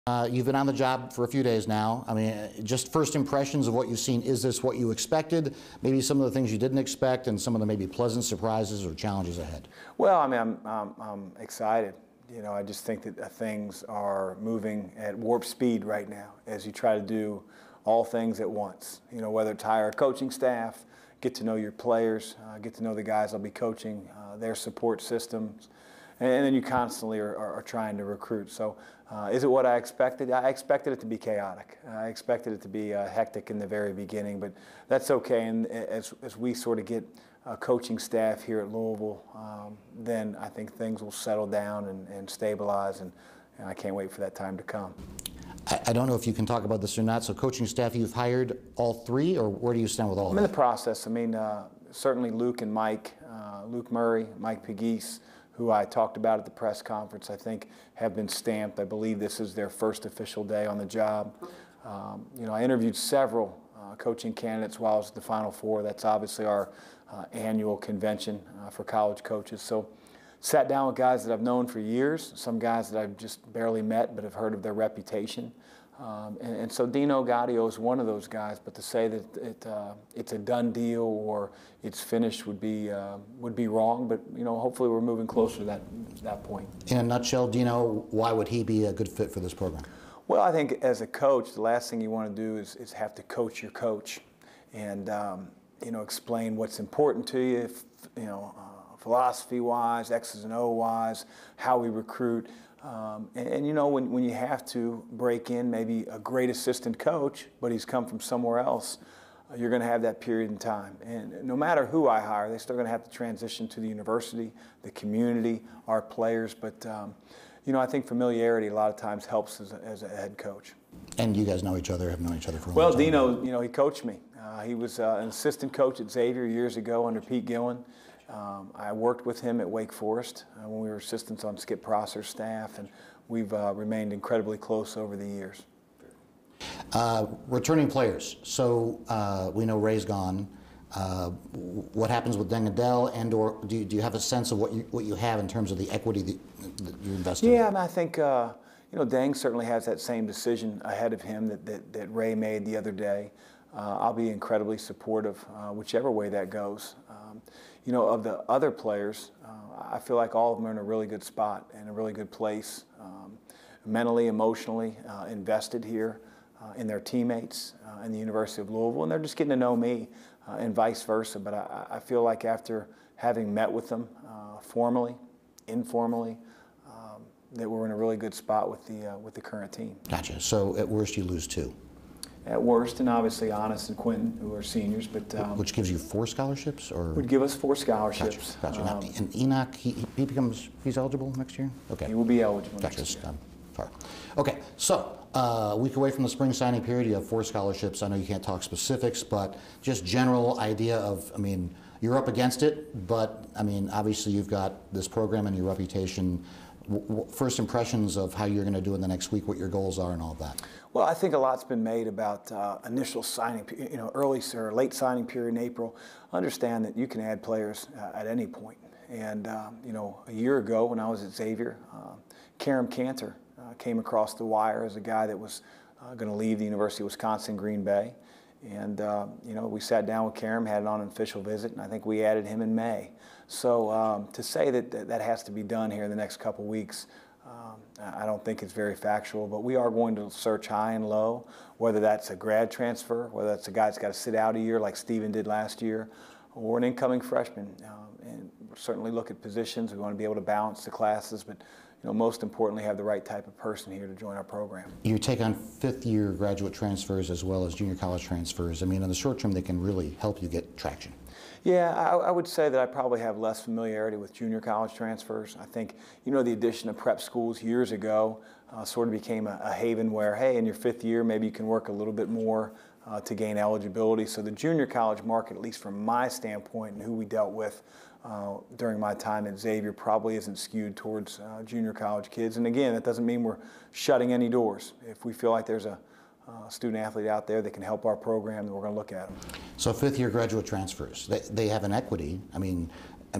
You've been on the job for a few days now. I mean, just first impressions of what you've seen. Is this what you expected? Maybe some of the things you didn't expect, and some of the maybe pleasant surprises or challenges ahead. Well, I mean, I'm excited. You know, I just think that things are moving at warp speed right now as you try to do all things at once. You know, whether it's hire a coaching staff, get to know your players, get to know the guys I'll be coaching, their support systems, and then you constantly are trying to recruit. So is it what I expected? I expected it to be chaotic. I expected it to be hectic in the very beginning, but that's okay. And as we sort of get a coaching staff here at Louisville, then I think things will settle down and stabilize, and I can't wait for that time to come. I don't know if you can talk about this or not. So coaching staff, you've hired all three, or where do you stand with all of them? I'm in the process. I mean, certainly Luke and Mike, Luke Murray, Mike Pegues, who I talked about at the press conference, I think have been stamped. I believe this is their first official day on the job. You know, I interviewed several coaching candidates while I was at the Final Four. That's obviously our annual convention for college coaches. So sat down with guys that I've known for years, some guys that I've just barely met but have heard of their reputation. And so Dino Gaudio is one of those guys, but to say that it's a done deal or it's finished would be wrong. But you know, hopefully we're moving closer to that point. In a nutshell, Dino, why would he be a good fit for this program? Well, I think as a coach, the last thing you want to do is have to coach your coach, and you know, explain what's important to you. You know, philosophy-wise, X's and O-wise, how we recruit. And you know, when you have to break in maybe a great assistant coach, but he's come from somewhere else, you're going to have that period in time. And no matter who I hire, they're still going to have to transition to the university, the community, our players. But you know, I think familiarity a lot of times helps as a head coach. And you guys know each other, have known each other for a long Well, time. Dino, you know, he coached me. He was an assistant coach at Xavier years ago under Pete Gillen. I worked with him at Wake Forest when we were assistants on Skip Prosser's staff, and we've remained incredibly close over the years. Returning players. So we know Ray's gone. What happens with Deng Adele, and/or do you have a sense of what you have in terms of the equity that you invested? Yeah, I mean, I think you know, Deng certainly has that same decision ahead of him that Ray made the other day. I'll be incredibly supportive whichever way that goes. You know, of the other players, I feel like all of them are in a really good spot and a really good place, mentally, emotionally invested here in their teammates in the University of Louisville, and they're just getting to know me and vice versa. But I feel like after having met with them formally, informally, that we're in a really good spot with the current team. Gotcha. So at worst, you lose two. At worst, and obviously Honest and Quentin, who are seniors, but which gives you 4 scholarships, or would give us 4 scholarships. Gotcha. Now, and Enoch, he's eligible next year. Okay. He will be eligible. Gotcha. Next year. Sorry. Okay. So a week away from the spring signing period, you have 4 scholarships. I know you can't talk specifics, but just general idea of, I mean, you're up against it, but I mean, obviously you've got this program and your reputation. First impressions of how you're going to do in the next week, what your goals are, and all of that. Well, I think a lot's been made about initial signing, you know, early or late signing period in April. Understand that you can add players at any point. And you know, a year ago when I was at Xavier, Karam Cantor came across the wire as a guy that was going to leave the University of Wisconsin-Green Bay. And you know, we sat down with Karam, had it on an official visit, and I think we added him in May. So to say that has to be done here in the next couple weeks, I don't think it's very factual. But we are going to search high and low, whether that's a grad transfer, whether that's a guy that's got to sit out a year like Steven did last year, or an incoming freshman. And certainly look at positions. We want to be able to balance the classes, but you know, most importantly, have the right type of person here to join our program. You take on 5th-year graduate transfers as well as junior college transfers. I mean, in the short term, they can really help you get traction. Yeah, I would say that I probably have less familiarity with junior college transfers. I think, you know, the addition of prep schools years ago sort of became a haven where, hey, in your 5th year, maybe you can work a little bit more to gain eligibility. So the junior college market, at least from my standpoint and who we dealt with during my time at Xavier, probably isn't skewed towards junior college kids. And again, that doesn't mean we're shutting any doors. If we feel like there's a student athlete out there that can help our program, then we're going to look at them. So 5th-year graduate transfers, they have an equity. I mean,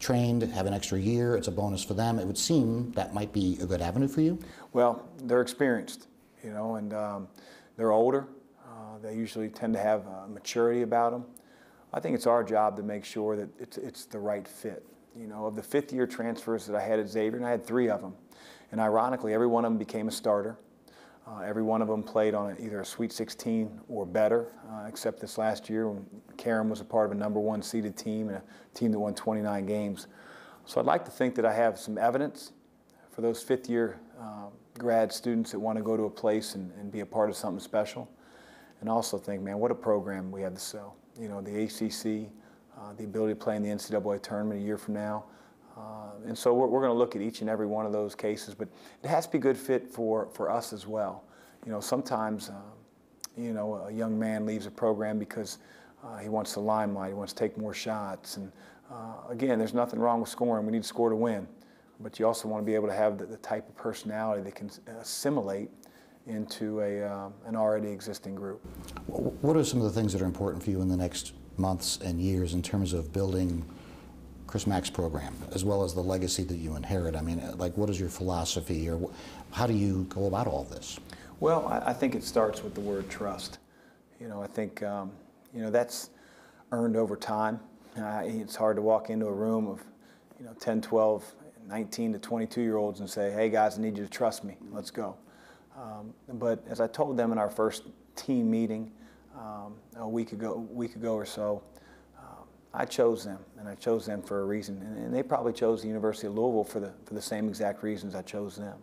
trained, have an extra year, it's a bonus for them. It would seem that might be a good avenue for you. Well, they're experienced, and they're older. They usually tend to have maturity about them. I think it's our job to make sure that it's the right fit. Of the fifth-year transfers that I had at Xavier, and I had 3 of them, and ironically, every one of them became a starter. Every one of them played on either a Sweet 16 or better, except this last year when Karen was a part of a #1 seeded team and a team that won 29 games. So I'd like to think that I have some evidence for those fifth-year grad students that want to go to a place and be a part of something special. And also think, man, what a program we have to sell. The ACC, the ability to play in the NCAA tournament a year from now. And so we're going to look at each and every one of those cases, but it has to be a good fit for us as well. Sometimes, a young man leaves a program because he wants the limelight, he wants to take more shots. And again, there's nothing wrong with scoring. We need to score to win. But you also want to be able to have the type of personality that can assimilate into an already existing group. What are some of the things that are important for you in the next months and years in terms of building Chris Mack's program, as well as the legacy that you inherit? I mean, like, what is your philosophy, or how do you go about all this? Well, I think it starts with the word trust. I think, that's earned over time. It's hard to walk into a room of, 10, 12, 19 to 22-year-olds and say, hey, guys, I need you to trust me. Let's go. But as I told them in our first team meeting a week ago or so, I chose them, and I chose them for a reason. And they probably chose the University of Louisville for the same exact reasons I chose them.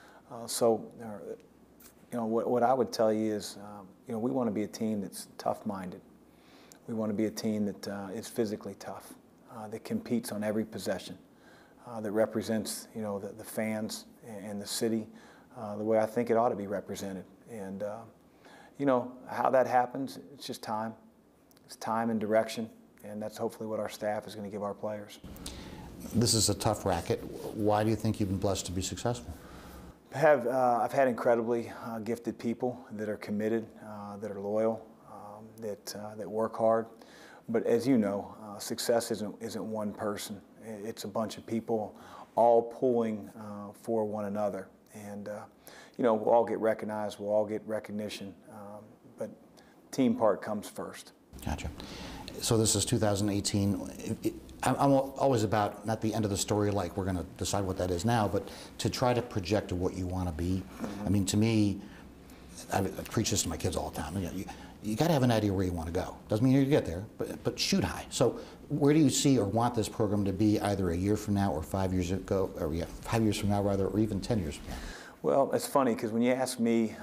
What I would tell you is, we want to be a team that's tough-minded. We want to be a team that is physically tough, that competes on every possession, that represents, the fans and the city the way I think it ought to be represented. And, how that happens, it's just time. It's time and direction. And that's hopefully what our staff is going to give our players. This is a tough racket. Why do you think you've been blessed to be successful? I've had incredibly gifted people that are committed, that are loyal, that work hard. But as you know, success isn't one person. It's a bunch of people all pulling for one another. And we'll all get recognized, we'll all get recognition, but team part comes first. Gotcha. So this is 2018. I'm always about, not the end of the story, like we're going to decide what that is now, but to try to project to what you want to be. I mean, to me, I preach this to my kids all the time. You got to have an idea where you want to go. Doesn't mean you get there, but shoot high. So where do you see or want this program to be either a year from now or 5 years ago, or 5 years from now rather, or even 10 years from now? Well, it's funny because when you ask me,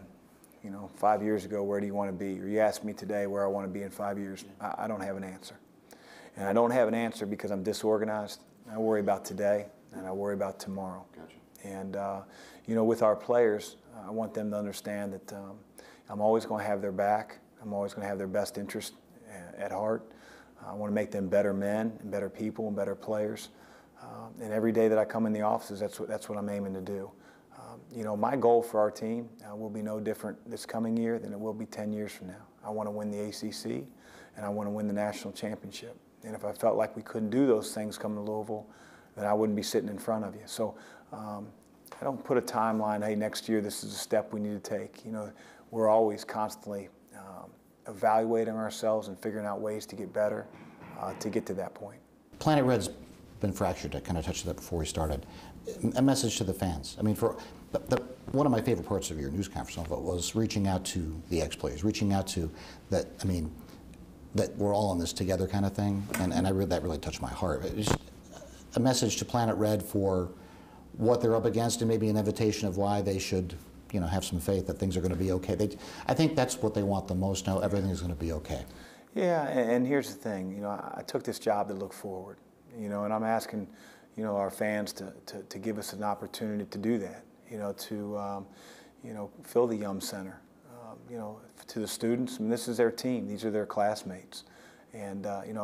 5 years ago, where do you want to be? Or you ask me today where I want to be in 5 years, I don't have an answer. And I don't have an answer because I'm disorganized. I worry about today and I worry about tomorrow. Gotcha. And, with our players, I want them to understand that I'm always going to have their back. I'm always going to have their best interest at heart. I want to make them better men and better people and better players. And every day that I come in the offices, that's what I'm aiming to do. My goal for our team will be no different this coming year than it will be 10 years from now. I want to win the ACC, and I want to win the national championship. And if I felt like we couldn't do those things coming to Louisville, then I wouldn't be sitting in front of you. So I don't put a timeline, hey, next year this is a step we need to take. We're always constantly evaluating ourselves and figuring out ways to get better to get to that point. Planet Red's been fractured. I kind of touched on that before we started. A message to the fans. I mean, one of my favorite parts of your news conference was reaching out to the ex-players, reaching out to that we're all in this together kind of thing, and that really touched my heart. It's a message to Planet Red for what they're up against, and maybe an invitation of why they should, have some faith that things are going to be okay. I think that's what they want the most now. Everything is going to be okay. Yeah, and here's the thing. I took this job to look forward. And I'm asking, our fans to give us an opportunity to do that. To fill the Yum Center. To the students, I mean, this is their team. These are their classmates. And,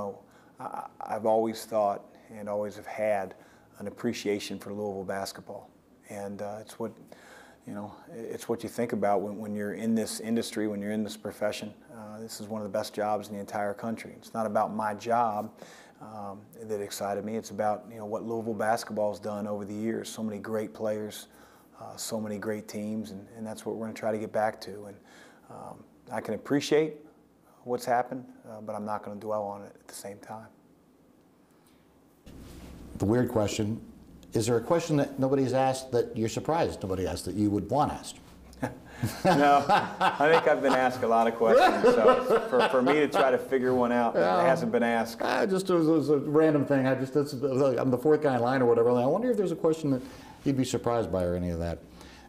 I've always thought and always have had an appreciation for Louisville basketball. And it's what you think about when you're in this industry, when you're in this profession. This is one of the best jobs in the entire country. It's not about my job. that excited me. It's about, you know, what Louisville basketball's done over the years. So many great players, so many great teams, and that's what we're going to try to get back to. And I can appreciate what's happened, but I'm not going to dwell on it at the same time. The weird question, is there a question that nobody's asked that you're surprised nobody asked that you would want asked? No, I think I've been asked a lot of questions, so for me to try to figure one out that hasn't been asked. It was a random thing. I'm the fourth guy in line or whatever. I wonder if there's a question that you'd be surprised by or any of that.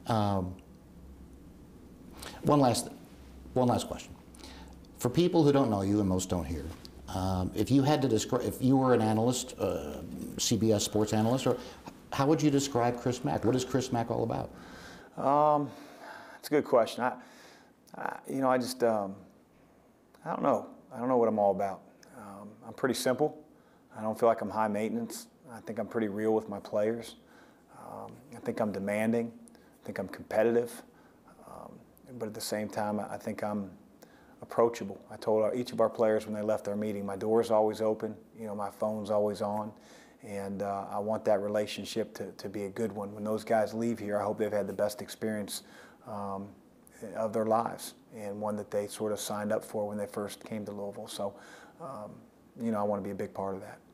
One last question. For people who don't know you, and most don't here, if you had to describe, if you were an analyst, CBS sports analyst, or how would you describe Chris Mack? What is Chris Mack all about? It's a good question. You know, I just, I don't know. I don't know what I'm all about. I'm pretty simple. I don't feel like I'm high maintenance. I think I'm pretty real with my players. I think I'm demanding. I think I'm competitive. But at the same time, I think I'm approachable. I told each of our players when they left our meeting, my door's always open. You know, my phone's always on. And I want that relationship to be a good one. When those guys leave here, I hope they've had the best experience of their lives, and one that they sort of signed up for when they first came to Louisville. So, you know, I want to be a big part of that.